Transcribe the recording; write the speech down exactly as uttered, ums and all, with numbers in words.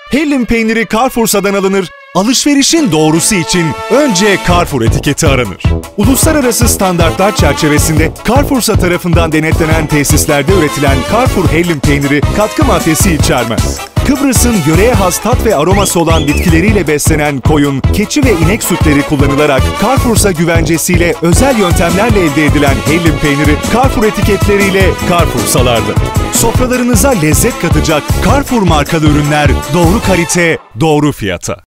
Hellim peyniri Carrefour'dan alınır. Alışverişin doğrusu için önce Carrefour etiketi aranır. Uluslararası standartlar çerçevesinde Carrefour tarafından denetlenen tesislerde üretilen Carrefour hellim peyniri katkı maddesi içermez. Kıbrıs'ın yöreye has tat ve aroması olan bitkileriyle beslenen koyun, keçi ve inek sütleri kullanılarak Carrefour güvencesiyle özel yöntemlerle elde edilen hellim peyniri Carrefour etiketleriyle Carrefour'salarda. Sofralarınıza lezzet katacak Carrefour markalı ürünler doğru kalite, doğru fiyata.